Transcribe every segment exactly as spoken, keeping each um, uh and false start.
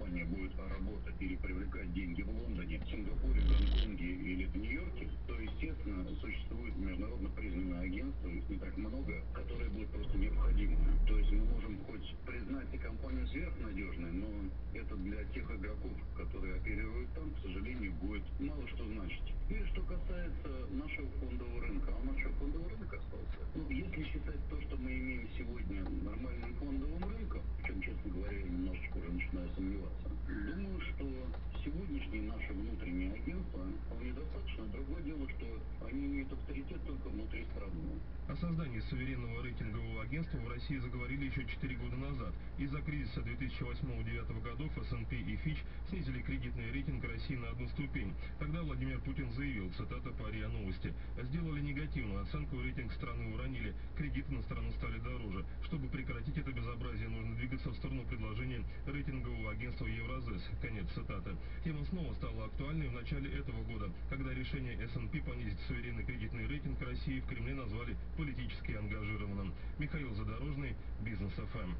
компания будет работать или привлекать деньги в Лондоне, Сингапуре, Гонконге или в Нью-Йорке, то, естественно, существует международно признанное агентство, их не так много, которое будет просто необходимо. То есть мы можем хоть признать и компанию сверхнадежной, но это для тех игроков, которые оперируют там, к сожалению, будет мало что значить. И что касается нашего фондового рынка, а у нас что, фондовый рынок остался? Ну, если считать то, что мы имеем сегодня нормальным фондовым рынком, в чем, честно говоря, я немножечко уже начинаю сомневаться, думаю, что сегодняшние наши внутренние агентства вполне достаточно. Другое дело, что они имеют авторитет только внутри страны. О создании суверенного рейтингового агентства в России заговорили еще четыре года назад. Из-за кризиса две тысячи восьмого — две тысячи девятого годов эс энд пи и Fitch снизили кредитный рейтинг России на одну ступень. Тогда Владимир Путин заявил, цитата по РИА Новости: «Сделали негативную оценку, рейтинг страны уронили, кредиты на страну стали дороже. Чтобы прекратить это безобразие, нужно двигаться в сторону предложения рейтингового агентства Евразес». Конец цитаты. Тема снова стала актуальной в начале этого года, когда решение эс энд пи понизить суверенный кредитный рейтинг России в Кремле назвали политически ангажированным. Михаил Задорожный, Бизнес эф эм.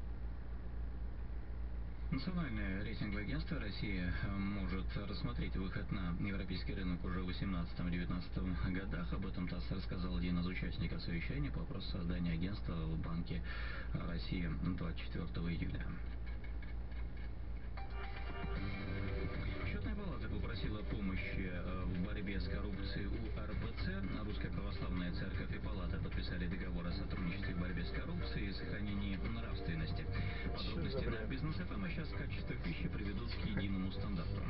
Национальное рейтинговое агентство России может рассмотреть выход на европейский рынок уже в две тысячи восемнадцатом-девятнадцатом годах. Об этом ТАСС рассказал один из участников совещания по вопросу создания агентства в Банке России двадцать четвёртого июля. Счетная палата попросила помощи в борьбе с коррупцией у эр бэ цэ. Русская православная церковь и палата подписали договор о сотрудничестве в борьбе с коррупцией и сохранении нравственности. Подробности на Бизнес эф эм. А сейчас качество пищи приведут к единому стандарту.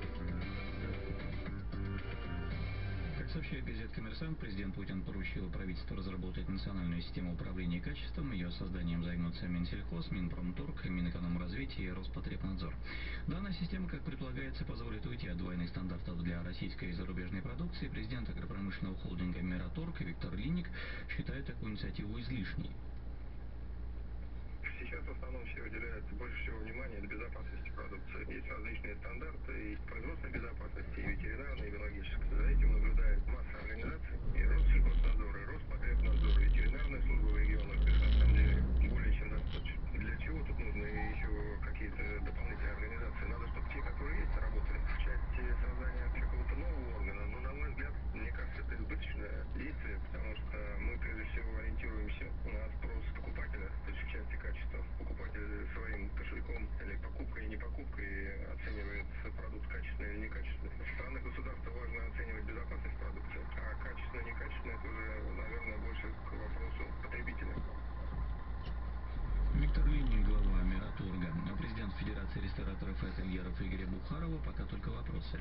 Как сообщает газета «Коммерсант», президент Путин поручил правительству разработать национальную систему управления качеством. Ее созданием займутся Минсельхоз, Минпромторг, Минэкономразвитие и Роспотребнадзор. Данная система, как предполагается, позволит уйти от двойных стандартов для российской и зарубежной продукции. Президент агропромышленного холдинга «Мираторг» Виктор Линник считает такую инициативу излишней. Сейчас в основном все уделяют больше всего внимания безопасности продукции. Есть различные стандарты и производственной безопасности, и ветеринарной, и биологической. За этим наблюдает масса организаций. И Россельхознадзор, и Роспотребнадзор, и ветеринарные службы в регионах. Их на самом деле более чем достаточно. Для чего тут нужны еще какие-то дополнительные организации? Надо, чтобы те, которые есть, работали. В части создания какого-то нового органа, ну, на мой взгляд, мне кажется, это избыточное действие, потому что мы, прежде всего, ориентируемся на спрос покупателя, то есть в части качества. Покупатель своим кошельком или покупкой и не покупкой оценивает продукт качественный или некачественный. Со стороны государства важно оценивать безопасность продукции, а качественное и некачественное — это уже, наверное, больше к вопросу потребителя. Виктор Линник, глава Мираторга. Президент Федерации рестораторов и ательеров Игоря Бухарова пока только вопросы.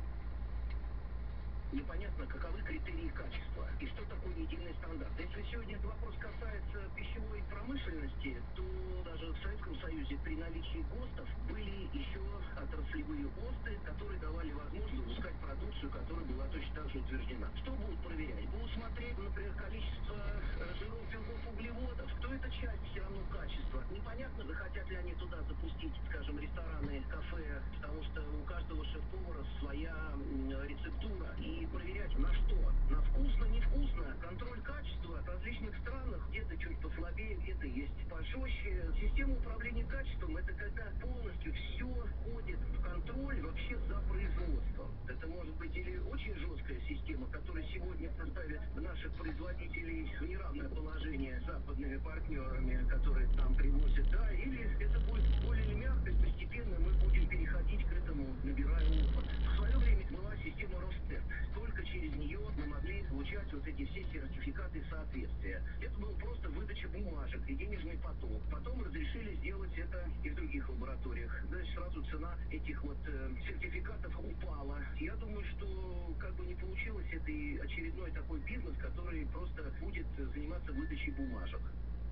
Непонятно, каковы критерии качества и что такое единый стандарт. Если сегодня этот вопрос касается пищевой промышленности, то даже в Советском Союзе при наличии ГОСТов были еще отраслевые ГОСТы, которые давали возможность выпускать продукцию, которая была точно так же утверждена. Что будут проверять? Будут смотреть, например, количество жиров, белков, углеводов. То это часть все равно качества. Непонятно, захотят ли они туда запустить, скажем, рестораны, кафе, потому что у каждого шеф-повара своя рецептура. И проверять на что? На вкусно, невкусно. Контроль качества в различных странах где-то чуть послабее, где-то есть пожестче. Система управления качеством — это когда полностью все входит в контроль вообще за производством. Это может быть или очень жесткая система, которая сегодня поставит наших производителей в неравное положение с западными партнерами, которые нам привозят, да, или это будет более или мягко, и постепенно мы будем переходить к этому, набирая опыт. В свое время была система Ростест. Только через нее мы могли получать вот эти все сертификаты соответствия. Это было просто выдача бумажек и денежный поток. Потом разрешили сделать это и в других лабораториях. Дальше сразу цена этих вот э, сертификатов упала. Я думаю, что как бы не получилось, это и очередной такой бизнес, который просто будет заниматься выдачей бумажек.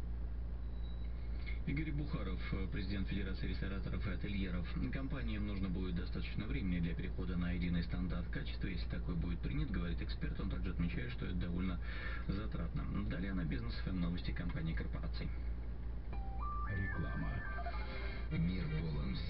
Игорь Бухаров, президент Федерации рестораторов и ательеров. Компаниям нужно будет достаточно времени для перехода на единый стандарт качества. Если такой будет принят, говорит эксперт, он также отмечает, что это довольно затратно. Далее на Бизнес эф эм новости компаний и корпораций. Реклама. Мир полон